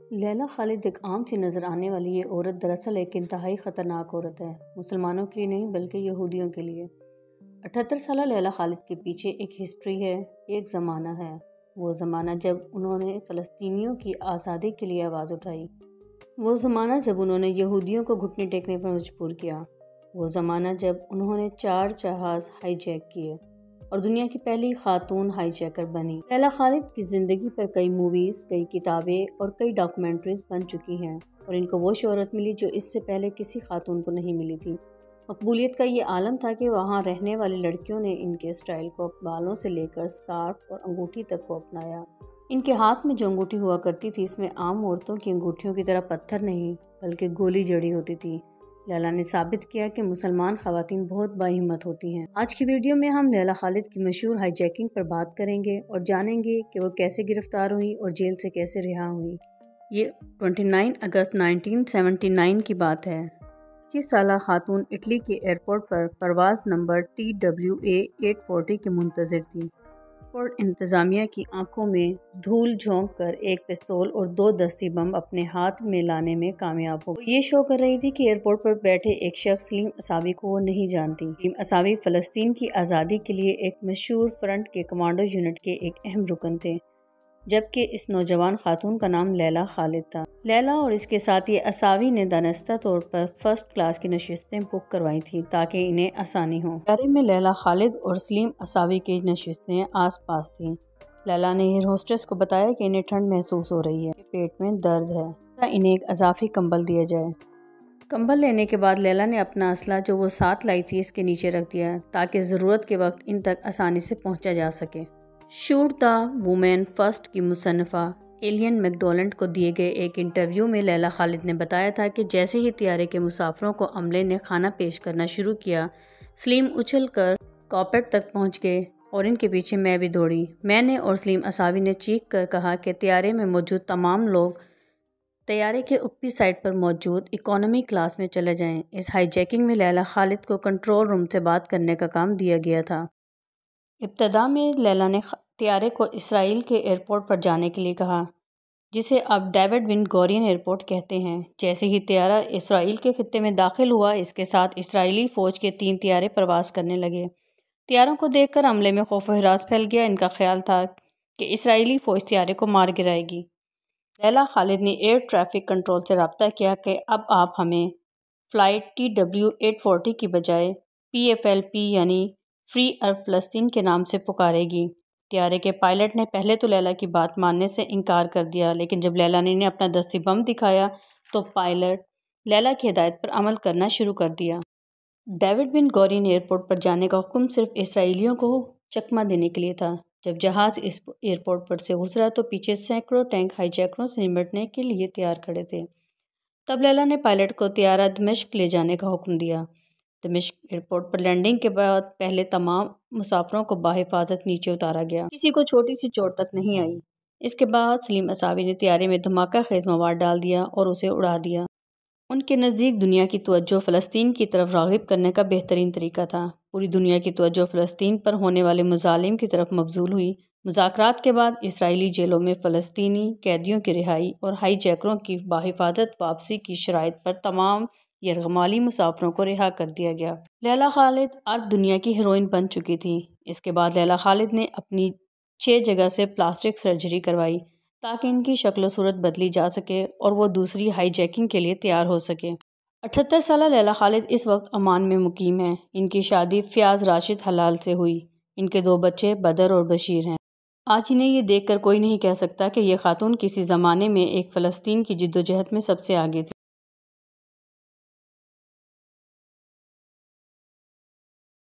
لیلا خالد ایک عام سی نظر آنے والی یہ عورت دراصل ایک انتہائی خطرناک عورت ہے، مسلمانوں کے لیے نہیں بلکہ یہودیوں کے لیے۔ 78 سالہ لیلا خالد کے پیچھے ایک ہسٹری ہے، ایک زمانہ ہے، وہ زمانہ جب انہوں نے فلسطینیوں کی آزادی کے لیے آواز اٹھائی، وہ زمانہ جب انہوں نے یہودیوں کو گھٹنے ٹیکنے پر مجبور کیا، وہ زمانہ جب انہوں نے 4 جہاز ہائی جیک کیے اور دنیا کی پہلی خاتون ہائی جیکر بنی۔ لیلا خالد کی زندگی پر کئی موویز، کئی کتابیں اور کئی ڈاکومنٹریز بن چکی ہیں اور ان کو وہ شہرت ملی جو اس سے پہلے کسی خاتون کو نہیں ملی تھی۔ مقبولیت کا یہ عالم تھا کہ وہاں رہنے والی لڑکیوں نے ان کے اسٹائل کو بالوں سے لے کر سکارف اور انگوٹھی تک کو اپنایا۔ ان کے ہاتھ میں جو انگوٹھی ہوا کرتی تھی اس میں عام عورتوں کی انگوٹھیوں کی طرح پتھر نہیں بلکہ گولی جڑی ہوتی تھی۔ لیلا نے ثابت کیا کہ مسلمان خواتین بہت باہمت ہوتی ہیں۔ آج کی ویڈیو میں ہم لیلا خالد کی مشہور ہائی جیکنگ پر بات کریں گے اور جانیں گے کہ وہ کیسے گرفتار ہوئی اور جیل سے کیسے رہا ہوئی۔ یہ 29 اگست 1979 کی بات ہے۔ 25 سالہ خاتون اٹلی کے ایئرپورٹ پر پرواز نمبر TWA 840 کے منتظر تھی۔ ایئرپورٹ انتظامیہ کی آنکھوں میں دھول جھونک کر ایک پستول اور 2 دستی بم اپنے ہاتھ میں لانے میں کامیاب ہو گئی۔ وہ یہ شو کر رہی تھی کہ ایئرپورٹ پر بیٹھے ایک شخص سلیم عصابی کو وہ نہیں جانتی۔ سلیم عصابی فلسطین کی آزادی کے لیے ایک مشہور فرنٹ کے کمانڈو یونٹ کے ایک اہم رکن تھے، جبکہ اس نوجوان خاتون کا نام لیلا خالد تھا۔ لیلا اور اس کے ساتھی عصابی نے دانستہ طور پر فرسٹ کلاس کی نشستیں بک کروائی تھیں تاکہ انہیں آسانی ہو۔ طیارے میں لیلا خالد اور سلیم عصابی کی نشستیں آس پاس تھیں۔ لیلا نے ایئر ہوسٹس کو بتایا کہ انہیں ٹھنڈ محسوس ہو رہی ہے، کہ پیٹ میں درد ہے، انہیں ایک اضافی کمبل دیا جائے۔ کمبل لینے کے بعد لیلا نے اپنا اسلحہ جو وہ ساتھ لائی تھی اس کے نیچے رکھ دیا تاکہ ضرورت کے وقت ان تک آسانی سے پہنچا جا سکے۔ شوٹ دا وومین فرسٹ کی مصنفہ ایلین میکڈونلڈ کو دیے گئے ایک انٹرویو میں لیلا خالد نے بتایا تھا کہ جیسے ہی طیارے کے مسافروں کو عملے نے کھانا پیش کرنا شروع کیا، سلیم اچھل کر کاکپٹ تک پہنچ گئے اور ان کے پیچھے میں بھی دوڑی۔ میں نے اور سلیم عصابی نے چیخ کر کہا کہ طیارے میں موجود تمام لوگ طیارے کے اوپری سائڈ پر موجود اکانومی کلاس میں چلے جائیں۔ اس ہائی جیکنگ میں لیلا خالد کو کنٹرول روم سے بات کرنے کا کام دیا گیا تھا۔ ابتدا میں لیلا نے طیارے کو اسرائیل کے ایئرپورٹ پر جانے کے لیے کہا، جسے اب ڈیوڈ بن گورین ایئرپورٹ کہتے ہیں۔ جیسے ہی طیارہ اسرائیل کے خطے میں داخل ہوا، اس کے ساتھ اسرائیلی فوج کے 3 طیارے پرواز کرنے لگے۔ طیاروں کو دیکھ کر عملے میں خوف و ہراس پھیل گیا۔ ان کا خیال تھا کہ اسرائیلی فوج طیارے کو مار گرائے گی۔ لیلا خالد نے ایئر ٹریفک کنٹرول سے رابطہ کیا کہ اب آپ ہمیں فلائٹ TW 840 کی بجائے PFLP یعنی فری عرب فلسطین کے نام سے پکارے گی۔ طیارے کے پائلٹ نے پہلے تو لیلا کی بات ماننے سے انکار کر دیا، لیکن جب لیلا نے انہیں اپنا دستی بم دکھایا تو پائلٹ لیلا کی ہدایت پر عمل کرنا شروع کر دیا۔ ڈیوڈ بن گورین ایئرپورٹ پر جانے کا حکم صرف اسرائیلیوں کو چکمہ دینے کے لیے تھا۔ جب جہاز اس ایئرپورٹ پر سے گزرا تو پیچھے سینکڑوں ٹینک ہائی جیکروں سے نمٹنے کے لیے تیار کھڑے تھے۔ تب لیلا نے پائلٹ کو طیارہ دمشق لے جانے کا حکم دیا۔ دمشق ایئرپورٹ پر لینڈنگ کے بعد پہلے تمام مسافروں کو بحفاظت نیچے اتارا گیا۔ کسی کو چھوٹی سی چوٹ تک نہیں آئی۔ اس کے بعد سلیم عصابی نے طیارے میں دھماکہ خیز مواد ڈال دیا اور اسے اڑا دیا۔ ان کے نزدیک دنیا کی توجہ فلسطین کی طرف راغب کرنے کا بہترین طریقہ تھا۔ پوری دنیا کی توجہ فلسطین پر ہونے والے مظالم کی طرف مبذول ہوئی۔ مذاکرات کے بعد اسرائیلی جیلوں میں فلسطینی قیدیوں کی رہائی اور ہائی جیکروں کی بحفاظت واپسی کی شرائط پر تمام یرغمالی مسافروں کو رہا کر دیا گیا۔ لیلا خالد عرب دنیا کی ہیروئن بن چکی تھی۔ اس کے بعد لیلا خالد نے اپنی 6 جگہ سے پلاسٹک سرجری کروائی تاکہ ان کی شکل و صورت بدلی جا سکے اور وہ دوسری ہائی جیکنگ کے لیے تیار ہو سکے۔ 78 سالہ لیلا خالد اس وقت عمان میں مقیم ہیں۔ ان کی شادی فیاض راشد حلال سے ہوئی۔ ان کے 2 بچے بدر اور بشیر ہیں۔ آج انہیں یہ دیکھ کر کوئی نہیں کہہ سکتا کہ یہ خاتون کسی زمانے میں ایک فلسطین کی جدوجہد میں سب سے آگے تھی۔